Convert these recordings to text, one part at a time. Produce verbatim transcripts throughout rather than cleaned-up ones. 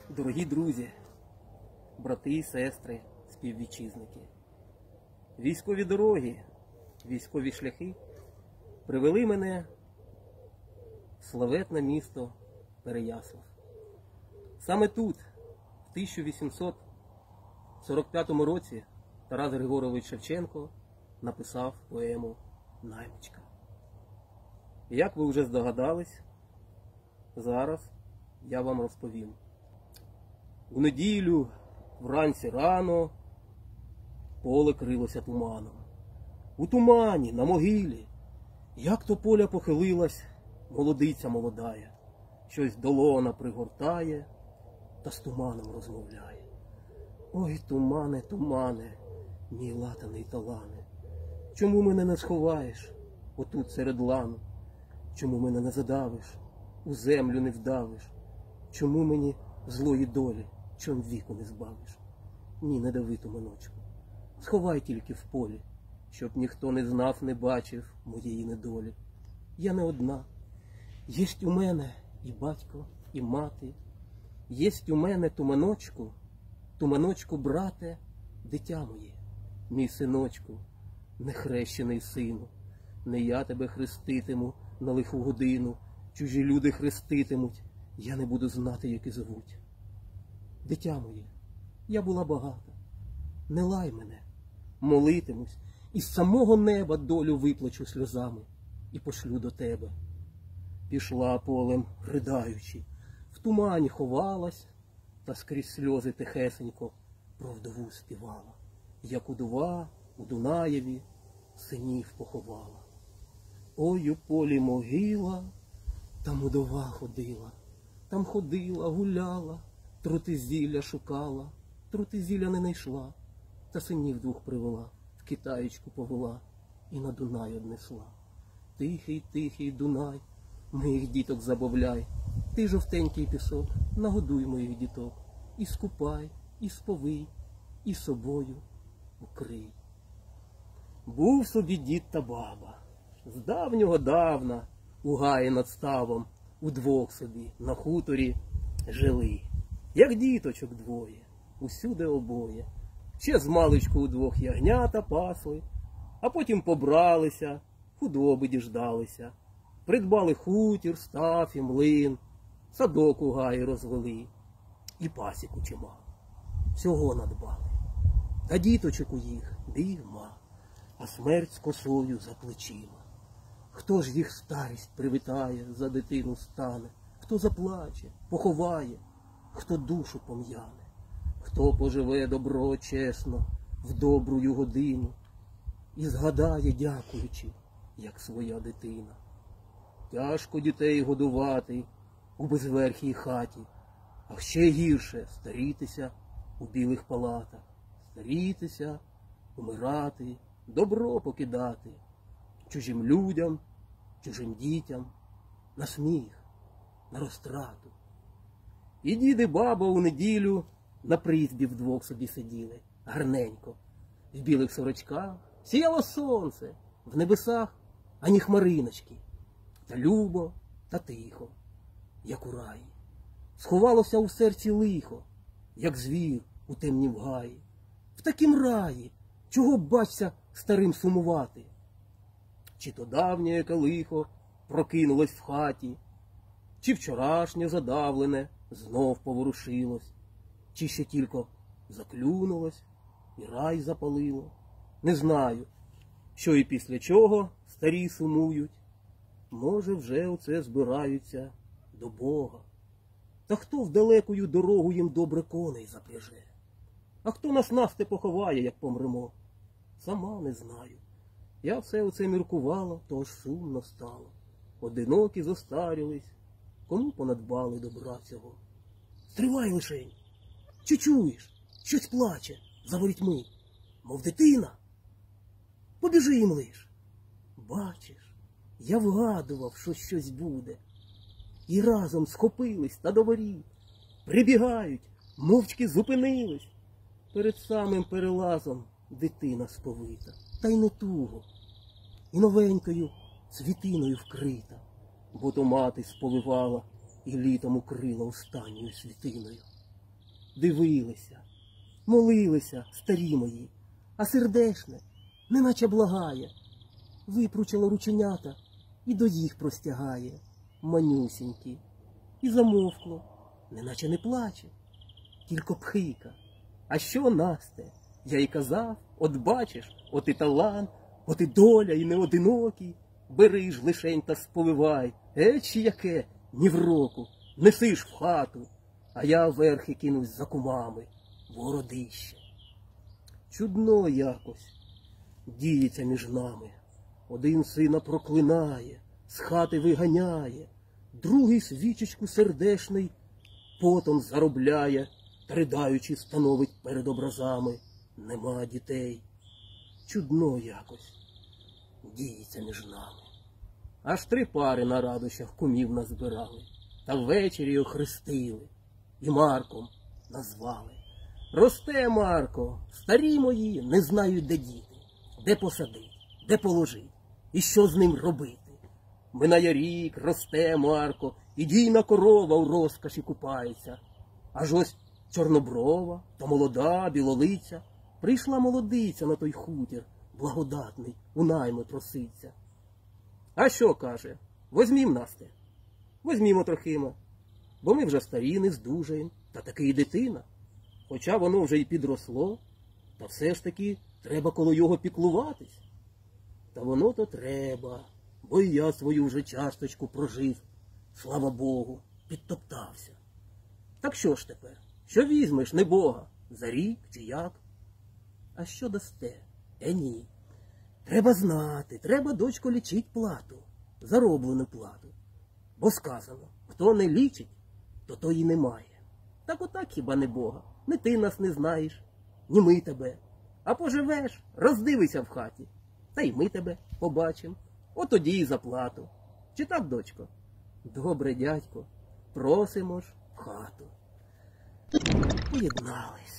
Дорогі друзі, брати і сестри, співвітчизники, військові дороги, військові шляхи привели мене в славетне місто Переяслав. Саме тут, в тисяча вісімсот сорок п'ятому році, Тарас Григорович Шевченко написав поему «Наймичка». Як ви вже здогадались, зараз я вам розповім. У неділю, вранці рано, поле крилося туманом. У тумані, на могилі, як то поля похилилась, молодиця молодая, щось долона пригортає та з туманом розмовляє. Ой, тумане, тумане, мій латаний талане, чому мене не сховаєш отут серед лану? Чому мене не задавиш, у землю не вдавиш? Чому мені злої долі, чом віку не збавиш? Ні, не дави туманочку, сховай тільки в полі, щоб ніхто не знав, не бачив моєї недолі. Я не одна, єсть у мене і батько, і мати, єсть у мене туманочку, туманочку, брате, дитя моє, мій синочку, нехрещений сину, не я тебе хреститиму на лиху годину, чужі люди хреститимуть, я не буду знати, як і звуть. Дитя моє, я була багата, не лай мене, молитимусь, із самого неба долю виплачу сльозами і пошлю до тебе. Пішла полем, ридаючи, в тумані ховалась, та скрізь сльози тихесенько про вдову співала, як удова у Дунаєві синів поховала. Ой, у полі могила, там удова ходила, там ходила, гуляла, трути зілля шукала, трути зілля не найшла, та синів двох привела, в Китаєчку повела і на Дунай однесла. Тихий, тихий Дунай, моїх діток забавляй, ти, жовтенький пісок, нагодуй моїх діток, і скупай, і сповий, і собою укрий. Був собі дід та баба, з давнього давна, у гаї над ставом, удвох собі на хуторі жили. Як діточок двоє, усюди обоє. Ще змалечку удвох ягнята пасли, а потім побралися, худоби діждалися. Придбали хутір, став і млин, садок у гаї розвели і пасіку чимало. Всього надбали. Та діточок у їх бігма, а смерть з косою за плечима. Хто ж їх старість привітає, за дитину стане? Хто заплаче, поховає, хто душу пом'яне? Хто поживе добро чесно в добрую годину і згадає, дякуючи, як своя дитина? Тяжко дітей годувати у безверхій хаті, а ще гірше старітися у білих палатах, старітися, умирати, добро покидати чужим людям, чужим дітям, на сміх, на розтрату. І дід і баба у неділю на призбі вдвох собі сиділи, гарненько, в білих сорочках, сіяло сонце, в небесах ані хмариночки, та любо, та тихо, як у раї. Сховалося у серці лихо, як звір у темнім гаї. В такім раї, чого б, бачся, старим сумувати? Чи то давнє, яке лихо, прокинулось в хаті, чи вчорашнє задавлене знов поворушилось, чи ще тільки заклюнулось і рай запалило. Не знаю, що і після чого старі сумують. Може, вже оце збираються до Бога. Та хто в далекою дорогу їм добре коней запряже? А хто нас навсте поховає, як помремо? Сама не знаю. Я все оце міркувала, то аж сумно стало. Одинокі зостарілись, кому понадбали добра цього. Стривай лишень! Чи чуєш? Щось плаче за ворітьми, мов дитина. Побіжи їм лиш. Бачиш, я вгадував, що щось буде. І разом схопились та до воріт. Прибігають, мовчки зупинились. Перед самим перелазом дитина сповита, та й не туго. І новенькою цвітиною вкрита, бо то мати сповивала і літом укрила останньою світиною. дивилися, молилися старі мої, а сердешне, неначе благає, випручило рученята і до їх простягає, манюсінькі. І замовкло, неначе не плаче, тільки пхика. А що, Насте? Я й казав, от бачиш, от і талант, от і доля, і не одинокий. Бери ж лишень та сповивай, еч яке, ні в року, неси ж в хату, а я верхи кинусь за кумами, в городище. Чудно якось діється між нами. Один сина проклинає, з хати виганяє, другий свічечку сердешний потом заробляє, та ридаючи становить перед образами: нема дітей. Чудно якось діється між нами. Аж три пари на радощах кумів назбирали, та ввечері охрестили і Марком назвали. Росте Марко, старі мої не знають, де діти, де посадить, де положить, і що з ним робити. Минає рік, росте Марко, і дійна корова у розкоші купається. Аж ось чорноброва та молода білолиця прийшла молодиця на той хутір, благодатний, у найми проситься. А що, каже, возьмім, Насте, возьмімо трохима, бо ми вже старі, не здужаєм, та таки і дитина. Хоча воно вже й підросло, та все ж таки треба коло його піклуватись. Та воно то треба, бо і я свою вже часточку прожив, слава Богу, підтоптався. Так що ж тепер? Що візьмеш, не Бога, за рік чи як? А що дасте? Е ні. Треба знати, треба, дочко, лічить плату, зароблену плату. Бо сказано, хто не лічить, то то і немає. Так отак хіба не Бога? Не ти нас не знаєш, ні ми тебе. А поживеш, роздивися в хаті, та й ми тебе побачимо. От тоді і заплату. Чи так, дочко? Добре, дядько, просимо ж в хату. Поєдналися.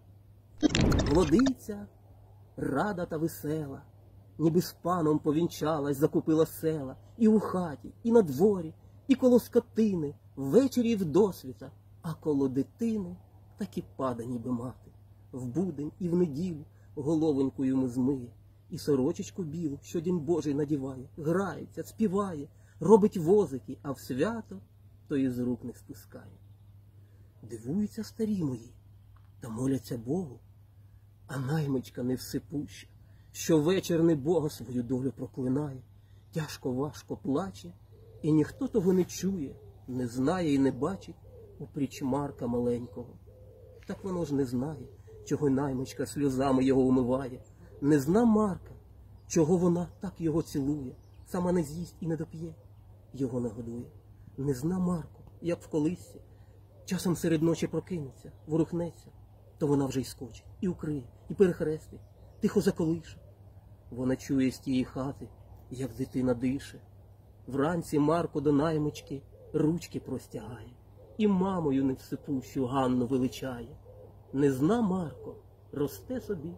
Молодиця, рада та весела, ніби з паном повінчалась, закупила села, і у хаті, і на дворі, і коло скотини, ввечері і вдосвіта, а коло дитини так і пада, ніби мати. В будень і в неділю головоньку йому змиє, і сорочечку білу, що Дім Божий надіває, грається, співає, робить возики, а в свято то із рук не спускає. Дивуються старі мої, та моляться Богу, а наймичка невсипуща, що вечір не Бога свою долю проклинає, тяжко-важко плаче, і ніхто того не чує, не знає і не бачить у пріч Марка маленького. Так воно ж не знає, чого наймичка сльозами його умиває, не зна Марка, чого вона так його цілує, сама не з'їсть і не доп'є, його нагодує. Не зна Марко, як в колисці, часом серед ночі прокинеться, ворухнеться, то вона вже й скочить, і укриє, і перехрестить, тихо заколише. Вона чує з тієї хати, як дитина дише. Вранці Марко до наймички ручки простягає, і мамою невсипущу Ганну величає. Не зна Марко, росте собі,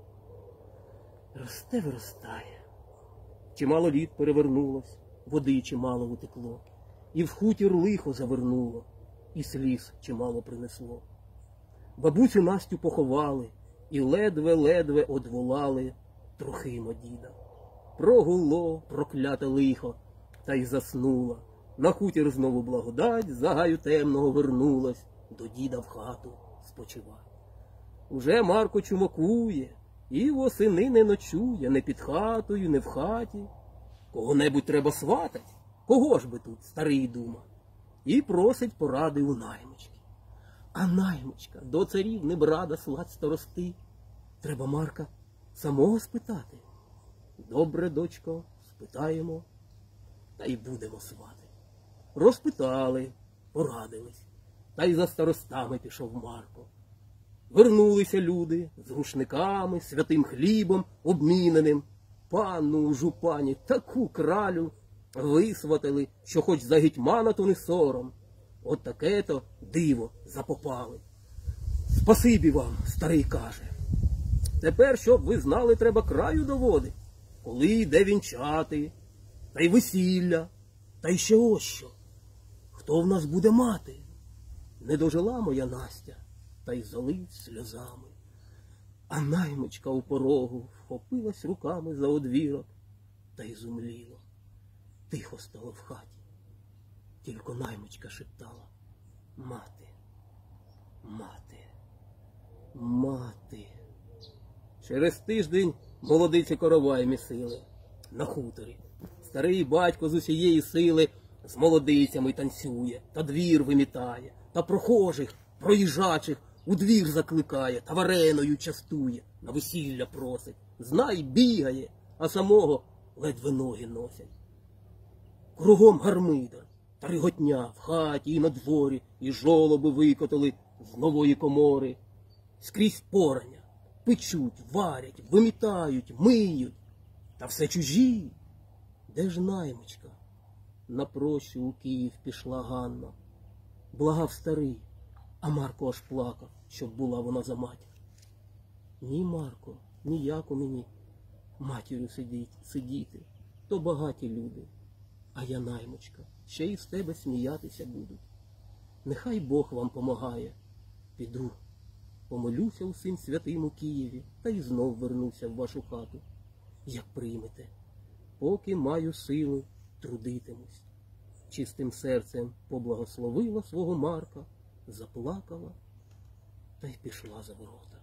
росте виростає. Чимало літ перевернулось, води чимало утекло, і в хутір лихо завернуло, і сліз чимало принесло. Бабусю Настю поховали, і ледве-ледве одволали Трохима діда. Прогуло прокляте лихо, та й заснула. На хутір знову благодать, за гаю темного вернулась, до діда в хату спочивать. Уже Марко чумакує, і восени не ночує, не під хатою, не в хаті. Кого-небудь треба сватать, кого ж би тут, старий дума? І просить поради у наймички. А наймичка до царів не брада слать старости. Треба Марка самого спитати. Добре, дочко, спитаємо, та й будемо свати. Розпитали, порадились, та й за старостами пішов Марко. Вернулися люди з рушниками, святим хлібом обміненим. Панну у жупані таку кралю висватили, що хоч за гетьмана, то не сором. От таке-то диво запопали. Спасибі вам, старий каже. Тепер, щоб ви знали, треба краю доводить, коли йде вінчати, та й весілля, та й ще ось що. Хто в нас буде мати? Не дожила моя Настя, та й залить сльозами. А наймичка у порогу вхопилась руками за одвірок та й зумліла. Тихо стало в хаті. Тільки наймичка шептала: мати, мати, мати. Через тиждень молодиці коровай місили на хуторі. Старий батько з усієї сили з молодицями танцює, та двір вимітає, та прохожих, проїжджачих у двір закликає, та вареною частує, на весілля просить. Знай, бігає, а самого ледве ноги носять. Кругом гармидар, та риготня в хаті і на дворі, і жолоби викотали з нової комори. Скрізь порання, печуть, варять, вимітають, миють, та все чужі. Де ж наймичка? На прощу у Київ пішла Ганна. Благав старий, а Марко аж плакав, щоб була вона за матір. Ні, Марко, ніяко мені матір'ю сидіть, сидіти, то багаті люди, а я наймичка, ще й з тебе сміятися будуть. Нехай Бог вам помагає. Піду, помолюся усім святим у Києві, та й знов вернуся в вашу хату. Як приймете, поки маю сили, трудитимусь. Чистим серцем поблагословила свого Марка, заплакала та й пішла за ворота.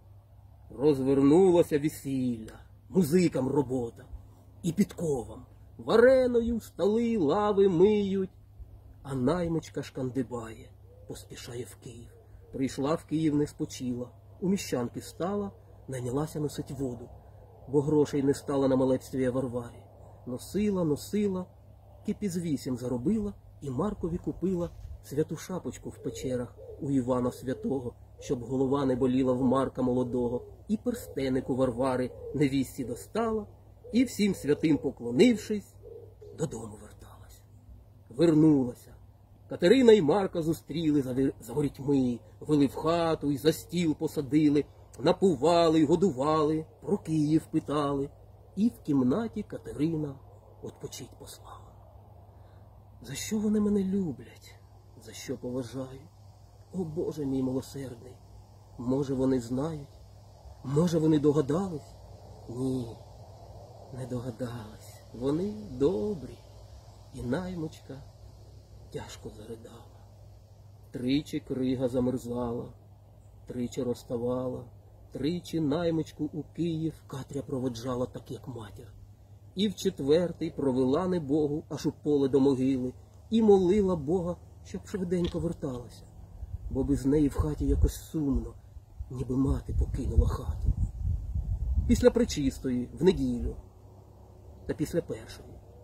Розвернулося весілля, музикам робота і підковам. Вареною столи, лави миють, а наймичка шкандибає, поспішає в Київ. Прийшла в Київ, не спочила, у міщанки стала, найнялася носить воду, бо грошей не стала на молебстві Варварі. Носила, носила, кипіз вісім заробила, і Маркові купила святу шапочку в печерах у Івана Святого, щоб голова не боліла в Марка молодого, і перстеник у Варвари невісті достала, і всім святим поклонившись, додому верталася. Вернулася. Катерина і Марка зустріли за, за ворітьми, вели в хату і за стіл посадили, напували й годували, про Київ питали. І в кімнаті Катерина отпочить послала. За що вони мене люблять? За що поважають? О, Боже мій милосердний! Може, вони знають? Може, вони догадались? Ні, не догадались. Вони добрі. І наймичка тяжко заридала. Тричі крига замерзала, тричі розставала, тричі наймичку у Київ Катря проводжала так, як матір. І в четвертий провела не Богу аж у поле до могили, і молила Бога, щоб швиденько верталася, бо без неї в хаті якось сумно, ніби мати покинула хату. Після пречистої, в неділю, та після першої.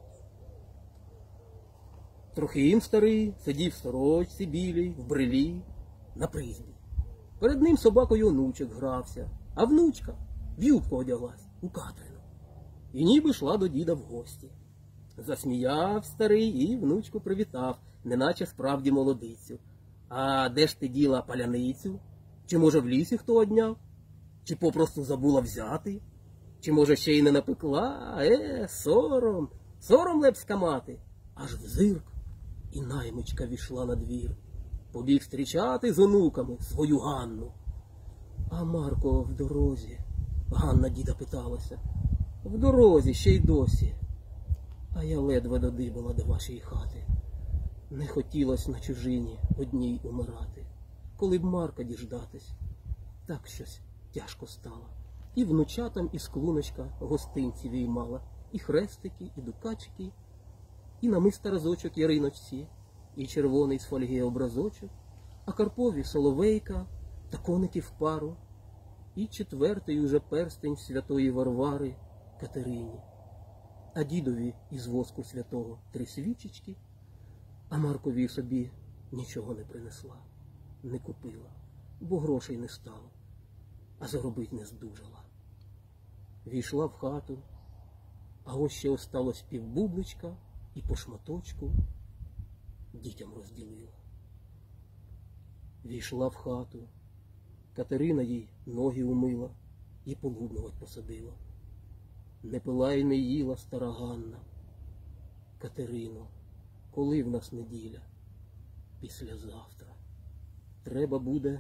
Трохим старий сидів в сорочці білій, в брилі, на призбі. Перед ним собакою онучок грався, а внучка в юбку одяглась у Катрину. І ніби йшла до діда в гості. Засміяв старий і внучку привітав, неначе справді молодицю. А де ж ти діла паляницю? Чи, може, в лісі хто одняв? Чи попросту забула взяти? Чи, може, ще й не напекла? Е, сором, сором лепська мати. Аж взирк, і наймичка війшла на двір. Побіг зустрічати з онуками свою Ганну. А Марко в дорозі, Ганна діда питалася. В дорозі ще й досі. А я ледве додибала до вашої хати. Не хотілось на чужині одній умирати. Коли б Марка діждатись, так щось тяжко стало. І внучатам із клуночка гостинці віймала, і хрестики, і дукачки, і намиста разочок Яриночці, і червоний з фольги образочок, а Карпові соловейка та коники в пару, і четвертий уже перстень святої Варвари Катерині, а дідові із воску святого три свічечки, а Маркові собі нічого не принесла, не купила, бо грошей не стало, а заробить не здужала. Війшла в хату, а ось ще осталось півбубличка і по шматочку дітям розділила. Війшла в хату, Катерина їй ноги умила і полуднувать посадила. Не пила й не їла стара Ганна. Катерино, коли в нас неділя? Післязавтра. Треба буде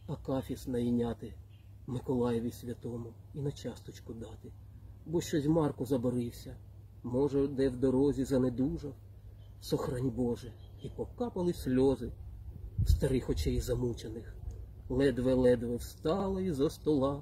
акафіс найняти Миколаєві святому і на часточку дати. Бо щось Марко заборився, може, де в дорозі занедужав, сохрань Боже, і покапали сльози старих очей замучених. Ледве-ледве встала із-за стола.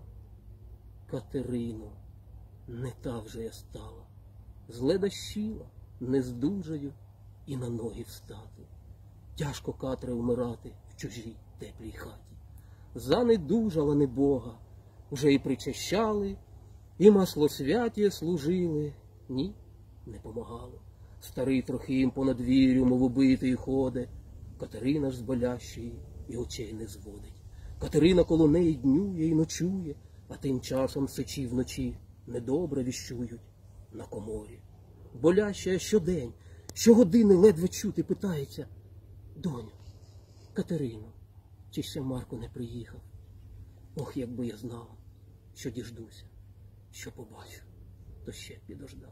Катерино, не та вже я стала, зледащила, не здужаю і на ноги встати. Тяжко, Катре, вмирати в чужій теплій хаті. Занедужала не Бога, вже і причащали, і маслосвятіє служили. Ні, не помагало. Старий Трохим по надвір'ю, мов убитий, ходе. Катерина ж з болящої і очей не зводить. Катерина коло неї днює і ночує, а тим часом сичі вночі недобре віщують на коморі. Боляща щодень, щогодини ледве чути, питається: доню, Катерино, чи ще Марко не приїхав? Ох, якби я знала, що діждуся, що побачу, то ще підождала.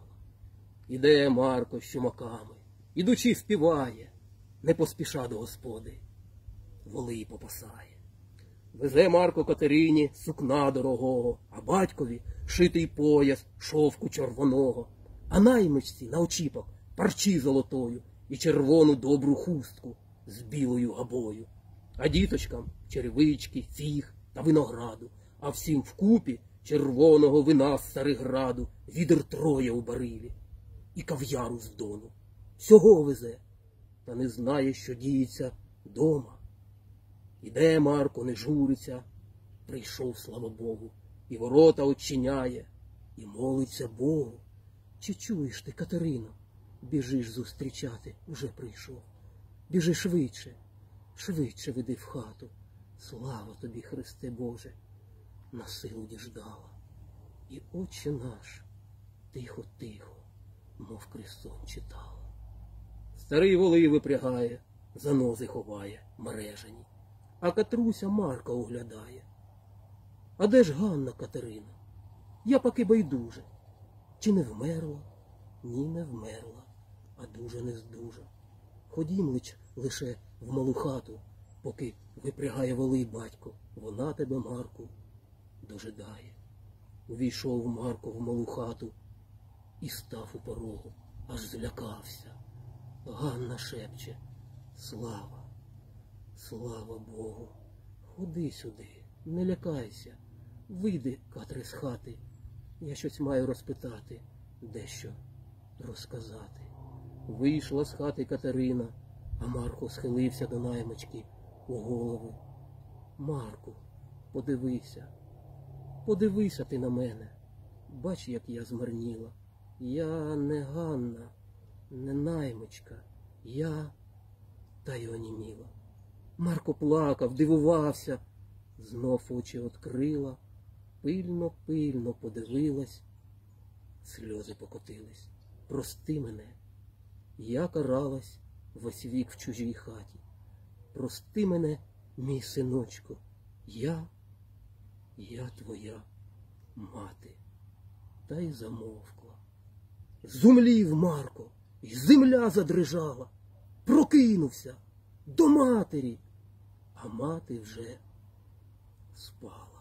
Іде Марко з чумаками, ідучи співає, не поспіша до господи, воли попасає. Везе Марко Катерині сукна дорогого, а батькові шитий пояс шовку червоного, а наймичці на очіпок парчі золотою і червону добру хустку з білою габою. А діточкам черевички, фіг та винограду, а всім вкупі червоного вина з Цариграду, відер троє у барилі і кав'яру з Дону. Всього везе, та не знає, що діється дома. Іде Марко, не журиться, прийшов, слава Богу, і ворота очиняє, і молиться Богу. Чи чуєш ти, Катерино? Біжиш зустрічати, уже прийшов. Біжи швидше, швидше веди в хату. Слава тобі, Христе Боже, на силу діждала. І Отче наш тихо-тихо, мов крестом читала. Старий воли випрягає, занози ховає мережані, а Катруся Марка оглядає. А де ж Ганна, Катерина? Я поки байдуже. Чи не вмерла? Ні, не вмерла, а дуже не здужа. Ходім лич лише в малу хату, поки випрягає воли батько. Вона тебе, Марку, дожидає. Увійшов Марко в малу хату і став у порогу, аж злякався. Ганна шепче: слава, слава Богу, ходи сюди, не лякайся, вийди, Катре, з хати, я щось маю розпитати, дещо розказати. Вийшла з хати Катерина, а Марко схилився до наймички у голови. Марку, подивися, подивися ти на мене, бач, як я змарніла. Я не Ганна, не наймичка, я... Та й оніміла. Марко плакав, дивувався, знов очі відкрила, пильно-пильно подивилась, сльози покотились. Прости мене, я каралась весь вік в чужій хаті. Прости мене, мій синочку, я, я твоя мати. Та й замовкла. Зумлів Марко, і земля задрижала. Прокинувся до матері, а мати вже спала.